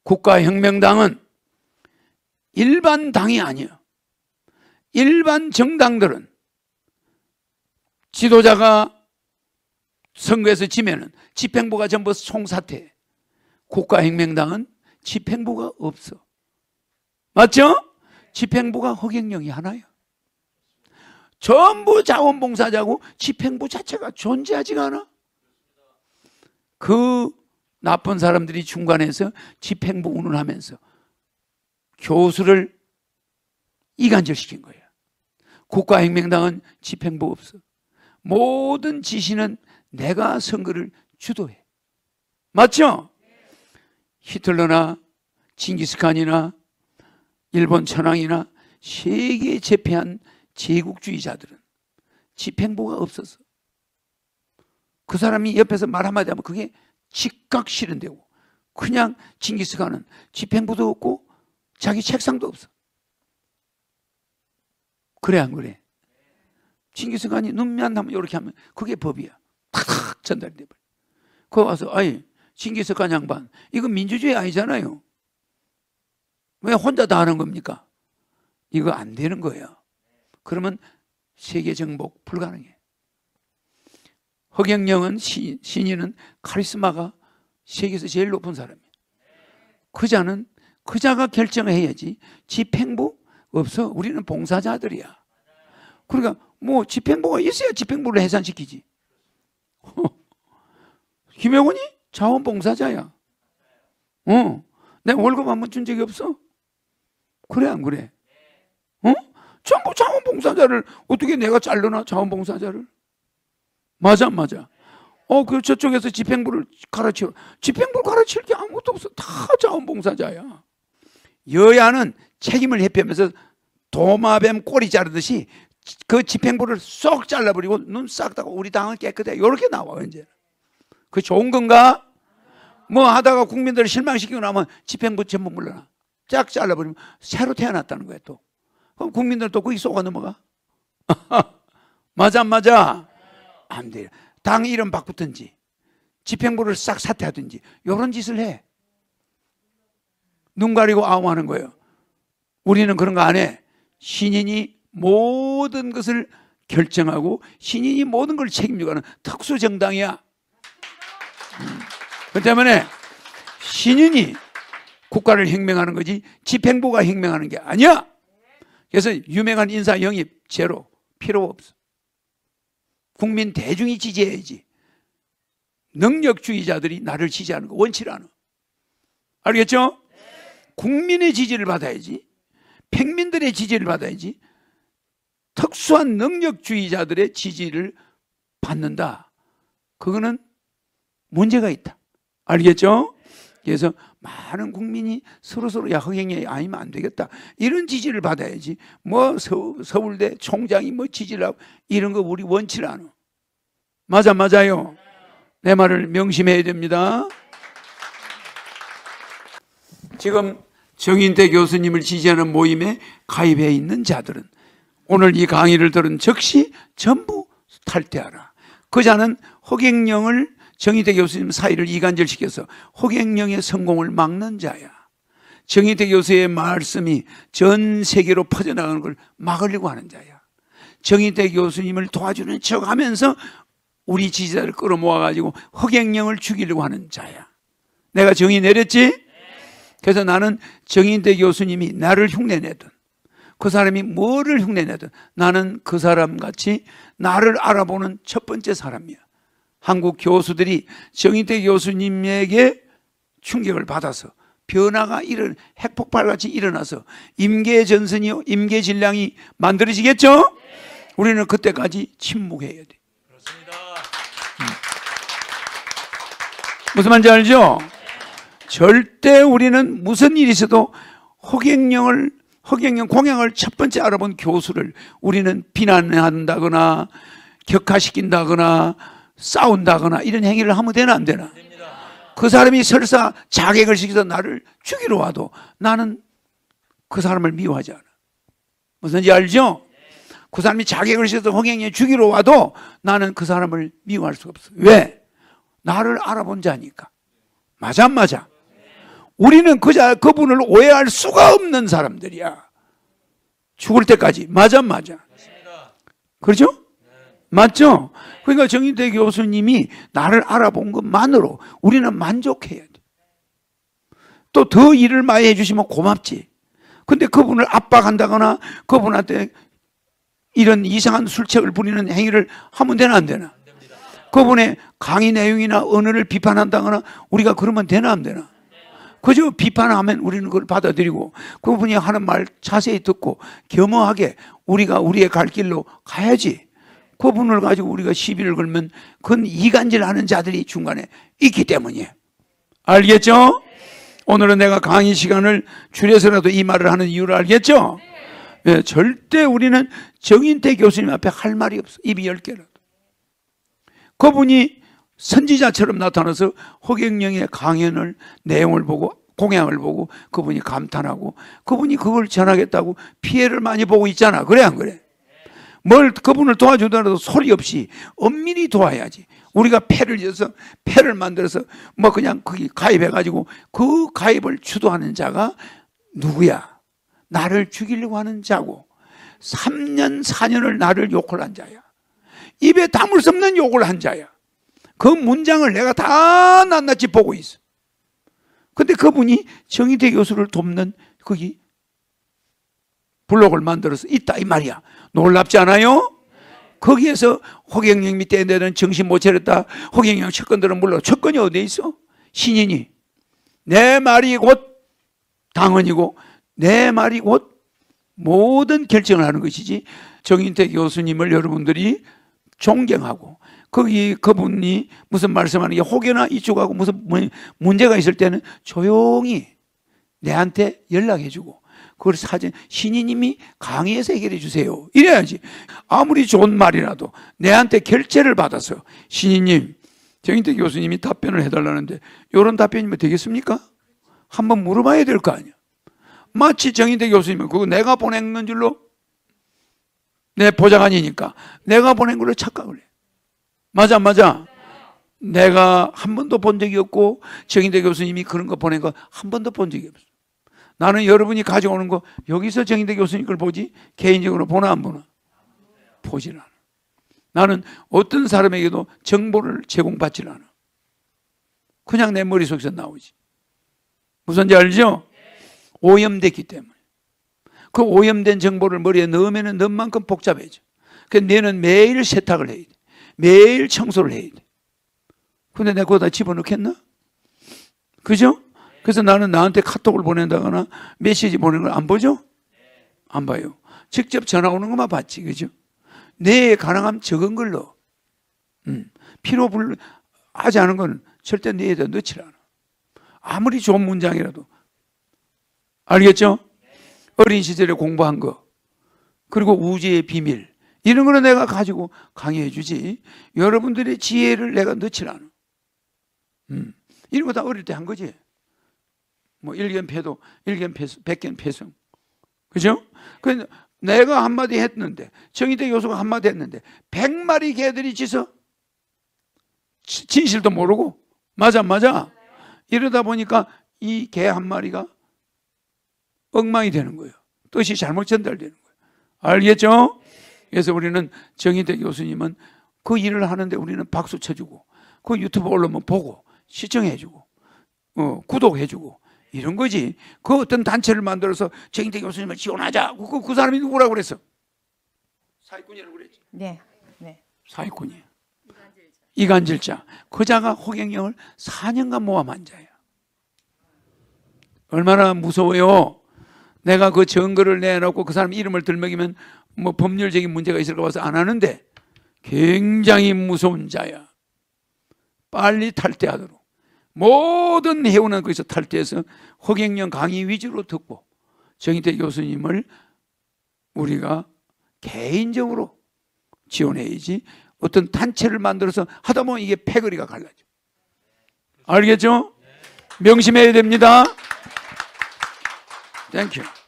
국가혁명당은 일반 당이 아니에요. 일반 정당들은 지도자가 선거에서 지면은 집행부가 전부 총사퇴해. 국가혁명당은 집행부가 없어. 맞죠? 집행부가 허경영이 하나예요. 전부 자원봉사자고 집행부 자체가 존재하지가 않아. 그 나쁜 사람들이 중간에서 집행부 운운하면서 교수를 이간질시킨 거예요. 국가혁명당은 집행부 없어. 모든 지시는 내가 선거를 주도해. 맞죠? 히틀러나 징기스칸이나 일본 천황이나 세계에 제패한 제국주의자들은 집행부가 없었어. 그 사람이 옆에서 말 한마디 하면 그게 즉각 실현되고, 그냥 징기스칸은 집행부도 없고 자기 책상도 없어. 그래 안 그래? 징기스칸이 눈만 하면 이렇게 하면 그게 법이야. 탁 전달이 돼버려. 거기 와서 아이 징기스칸 양반 이거 민주주의 아니잖아요. 왜 혼자 다 하는 겁니까? 이거 안 되는 거예요. 그러면 세계 정복 불가능해. 허경영은 신인은 카리스마가 세계에서 제일 높은 사람이에요. 그자가 결정을 해야지. 집행부 없어. 우리는 봉사자들이야. 그러니까 뭐 집행부가 있어야 집행부를 해산시키지. 김영훈이 자원봉사자야. 내가 월급 한 번 준 적이 없어. 그래 안 그래? 전부 자원봉사자를 어떻게 내가 잘르나? 자원봉사자를. 맞아 안 맞아? 그 저쪽에서 집행부를 가르쳐. 집행부를 가르칠 게 아무것도 없어. 다 자원봉사자야. 여야는 책임을 회피하면서 도마뱀 꼬리 자르듯이 그 집행부를 쏙 잘라버리고 눈 싹 닫고 우리 당은 깨끗해. 이렇게 나와 이제. 그 좋은 건가? 뭐 하다가 국민들을 실망시키고 나면 집행부 전부 물러나. 쫙 잘라버리면 새로 태어났다는 거야 또. 그럼 국민들 또 거기 쏘가 넘어가? 맞아 안 맞아? 안 돼요. 당 이름 바꾸든지 집행부를 싹 사퇴하든지 이런 짓을 해. 눈 가리고 아웅하는 거예요. 우리는 그런 거 안 해. 신인이 모든 것을 결정하고 신인이 모든 걸 책임지고 하는 특수정당이야. 그렇기 때문에 신인이 국가를 혁명하는 거지 집행부가 혁명하는 게 아니야. 그래서 유명한 인사 영입 제로 필요 없어. 국민 대중이 지지해야지. 능력주의자들이 나를 지지하는 거 원치 않아. 알겠죠? 국민의 지지를 받아야지. 평민들의 지지를 받아야지. 특수한 능력주의자들의 지지를 받는다. 그거는 문제가 있다. 알겠죠? 그래서 많은 국민이 서로 야 허경영이 아니면 안 되겠다 이런 지지를 받아야지. 뭐 서울대 총장이 뭐 지지를 하고 이런 거 우리 원치 않아. 맞아요. 내 말을 명심해야 됩니다. 지금 정인태 교수님을 지지하는 모임에 가입해 있는 자들은 오늘 이 강의를 들은 즉시 전부 탈퇴하라. 그 자는 허경영을 정인태 교수님 사이를 이간질시켜서 허경영의 성공을 막는 자야. 정인태 교수의 말씀이 전 세계로 퍼져나가는 걸 막으려고 하는 자야. 정인태 교수님을 도와주는 척하면서 우리 지지자를 끌어모아가지고 허경영을 죽이려고 하는 자야. 내가 정의 내렸지? 그래서 나는 정인태 교수님이 나를 흉내내든 그 사람이 뭐를 흉내내든 나는 그 사람같이 나를 알아보는 첫 번째 사람이야. 한국 교수들이 정인태 교수님에게 충격을 받아서 변화가 핵폭발같이 일어나서 임계전선이요 임계진량이 만들어지겠죠? 우리는 그때까지 침묵해야 돼. 그렇습니다. 무슨 말인지 알죠? 절대 우리는 무슨 일이 있어도 허경영 공약을 첫 번째 알아본 교수를 우리는 비난한다거나 격하시킨다거나 싸운다거나 이런 행위를 하면 되나 안 되나? 그 사람이 설사 자객을 시켜서 나를 죽이러 와도 나는 그 사람을 미워하지 않아. 무슨지 알죠? 그 사람이 자객을 시켜서 허경영이 죽이러 와도 나는 그 사람을 미워할 수가 없어. 왜? 나를 알아본 자니까. 맞아 안 맞아? 우리는 그분을 오해할 수가 없는 사람들이야. 죽을 때까지. 맞아. 그렇죠? 맞죠? 그러니까 정인태 교수님이 나를 알아본 것만으로 우리는 만족해야 돼. 또 더 일을 많이 해주시면 고맙지. 근데 그분을 압박한다거나 그분한테 이런 이상한 술책을 부리는 행위를 하면 되나 안 되나? 그분의 강의 내용이나 언어를 비판한다거나 우리가 그러면 되나 안 되나? 그저 비판하면 우리는 그걸 받아들이고 그분이 하는 말 자세히 듣고 겸허하게 우리가 우리의 갈 길로 가야지. 그분을 가지고 우리가 시비를 걸면 그건 이간질하는 자들이 중간에 있기 때문이에요. 알겠죠? 오늘은 내가 강의 시간을 줄여서라도 이 말을 하는 이유를 알겠죠? 네, 절대 우리는 정인태 교수님 앞에 할 말이 없어. 입이 10개라도. 그분이 선지자처럼 나타나서 허경영의 강연을 내용을 보고 공약을 보고 그분이 감탄하고 그분이 그걸 전하겠다고 피해를 많이 보고 있잖아. 그래 안 그래? 뭘 그분을 도와주더라도 소리 없이 엄밀히 도와야지. 우리가 패를 만들어서 뭐 그냥 거기 가입해가지고 그 가입을 주도하는 자가 누구야? 나를 죽이려고 하는 자고 3년 4년을 나를 욕을 한 자야. 입에 담을 수 없는 욕을 한 자야. 그 문장을 내가 다 낱낱이 보고 있어. 근데 그분이 정인태 교수를 돕는 거기 블록을 만들어서 있다 이 말이야. 놀랍지 않아요? 거기에서 허경영 밑에 내는 정신 못 차렸다. 허경영 측근들은 물론 측근이 어디에 있어? 신인이 내 말이 곧 당언이고 내 말이 곧 모든 결정을 하는 것이지. 정인태 교수님을 여러분들이 존경하고 거기 그분이 무슨 말씀하는 게 혹여나 이쪽하고 무슨 문제가 있을 때는 조용히 내한테 연락해주고 그걸 신이님이 강의에서 해결해 주세요. 이래야지. 아무리 좋은 말이라도 내한테 결제를 받아서 신이님, 정인태 교수님이 답변을 해달라는데 이런 답변이면 되겠습니까? 한번 물어봐야 될 거 아니야. 마치 정인태 교수님은 그거 내가 보낸 건 줄로 내 보좌관이니까 내가 보낸 걸로 착각을 해. 맞아. 내가 한 번도 본 적이 없고 정인태 교수님이 그런 거 보낸 거 한 번도 본 적이 없어. 나는 여러분이 가져오는 거 여기서 정인태 교수님 걸 보지 개인적으로 보나 안 보나? 보질 않아. 나는 어떤 사람에게도 정보를 제공받질 않아. 그냥 내 머릿속에서 나오지. 무슨지 알죠? 오염됐기 때문에. 그 오염된 정보를 머리에 넣으면 넣은 만큼 복잡해져. 그래서 너는 매일 세탁을 해야 돼. 매일 청소를 해야 돼. 근데 내가 거기다 집어넣겠나? 그죠? 그래서 나는 나한테 카톡을 보낸다거나 메시지 보내는 걸 안 보죠? 안 봐요. 직접 전화 오는 것만 봤지. 그죠? 내 가능하면 적은 걸로. 필요하지 않은 건 절대 내에다 넣지 않아. 아무리 좋은 문장이라도. 알겠죠? 어린 시절에 공부한 거 그리고 우주의 비밀 이런 거는 내가 가지고 강의해 주지 여러분들의 지혜를 내가 넣지 않아. 이런 거 다 어릴 때 한 거지. 뭐 일견패도 일견패 백견패성. 그죠? 그래서 내가 한마디 했는데 정인태 교수가 한마디 했는데 100마리 개들이 짖어 진실도 모르고 맞아 이러다 보니까 이 개 한 마리가 엉망이 되는 거예요. 뜻이 잘못 전달되는 거예요. 알겠죠? 그래서 우리는 정인태 교수님은 그 일을 하는데 우리는 박수 쳐주고 그 유튜브 올라오면 보고 시청해주고 구독해주고 이런 거지. 그 어떤 단체를 만들어서 정인태 교수님을 지원하자. 그 사람이 누구라고 그랬어? 사기꾼이라고 그랬지. 네. 사기꾼이에요. 이간질자. 그 자가 허경영을 4년간 모함한 자야. 얼마나 무서워요. 내가 그 증거를 내놓고 그 사람 이름을 들먹이면 뭐 법률적인 문제가 있을까 봐서 안 하는데 굉장히 무서운 자야. 빨리 탈퇴하도록. 모든 회원은 거기서 탈퇴해서 허경영 강의 위주로 듣고 정인태 교수님을 우리가 개인적으로 지원해야지 어떤 단체를 만들어서 하다 보면 이게 패거리가 갈라져. 알겠죠? 명심해야 됩니다. 땡큐.